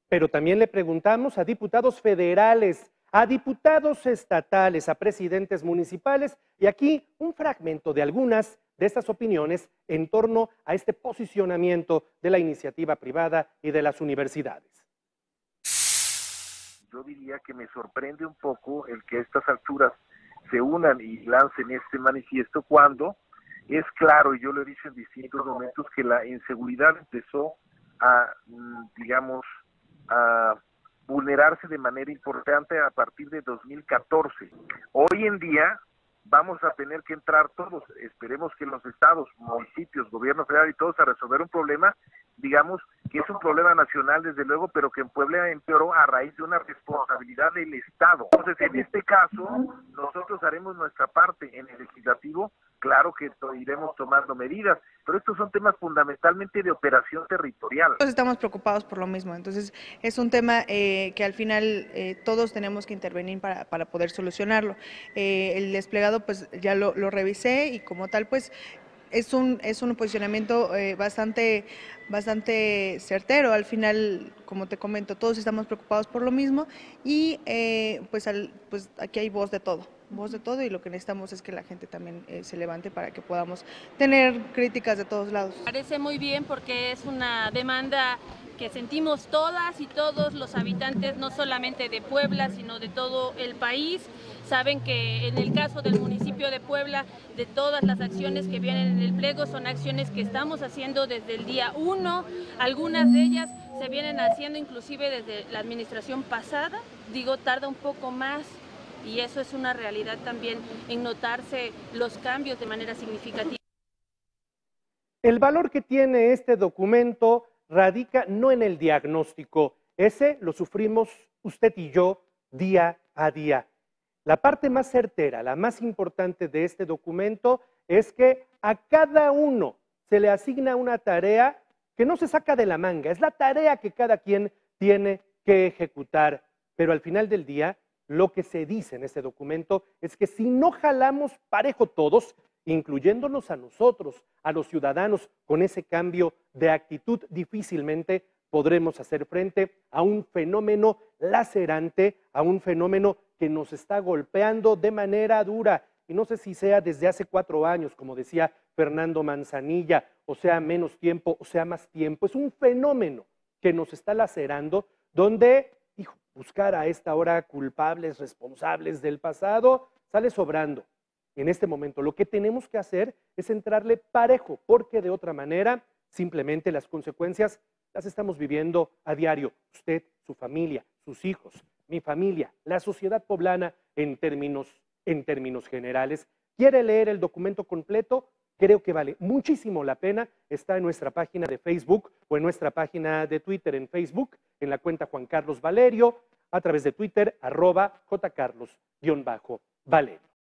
Pero también le preguntamos a diputados federales, a diputados estatales, a presidentes municipales, y aquí un fragmento de algunas de estas opiniones en torno a este posicionamiento de la iniciativa privada y de las universidades. Yo diría que me sorprende un poco el que a estas alturas se unan y lancen este manifiesto cuando es claro, y yo lo he dicho en distintos momentos, que la inseguridad empezó a, digamos, a vulnerarse de manera importante a partir de 2014. Hoy en día vamos a tener que entrar todos, esperemos que los estados, municipios, gobierno federal y todos a resolver un problema, digamos, que es un problema nacional desde luego, pero que en Puebla empeoró a raíz de una responsabilidad del Estado. Entonces, en este caso, nosotros haremos nuestra parte en el legislativo, claro que iremos tomando medidas, pero estos son temas fundamentalmente de operación territorial. Todos estamos preocupados por lo mismo, entonces es un tema que al final todos tenemos que intervenir para poder solucionarlo. El desplegado pues ya lo revisé y como tal pues es un posicionamiento bastante certero. Al final, como te comento, todos estamos preocupados por lo mismo y pues aquí hay voz de todo y lo que necesitamos es que la gente también se levante para que podamos tener críticas de todos lados. Parece muy bien porque es una demanda que sentimos todas y todos los habitantes, no solamente de Puebla, sino de todo el país. Saben que en el caso del municipio de Puebla, de todas las acciones que vienen en el pliego, son acciones que estamos haciendo desde el día 1, algunas de ellas se vienen haciendo inclusive desde la administración pasada, digo, tarda un poco más, y eso es una realidad también en notarse los cambios de manera significativa. El valor que tiene este documento radica no en el diagnóstico, ese lo sufrimos usted y yo día a día. La parte más certera, la más importante de este documento es que a cada uno se le asigna una tarea que no se saca de la manga, es la tarea que cada quien tiene que ejecutar, pero al final del día lo que se dice en este documento es que si no jalamos parejo todos, incluyéndonos a nosotros, a los ciudadanos, con ese cambio de actitud, difícilmente podremos hacer frente a un fenómeno lacerante, a un fenómeno que nos está golpeando de manera dura. Y no sé si sea desde hace 4 años, como decía Fernando Manzanilla, o sea menos tiempo, o sea más tiempo. Es un fenómeno que nos está lacerando, donde buscar a esta hora culpables, responsables del pasado, sale sobrando. En este momento lo que tenemos que hacer es entrarle parejo, porque de otra manera simplemente las consecuencias las estamos viviendo a diario. Usted, su familia, sus hijos, mi familia, la sociedad poblana en términos generales. ¿Quiere leer el documento completo? Creo que vale muchísimo la pena. Está en nuestra página de Facebook o en nuestra página de Twitter en Facebook, en la cuenta Juan Carlos Valerio, a través de Twitter, @jcarlos_valerio.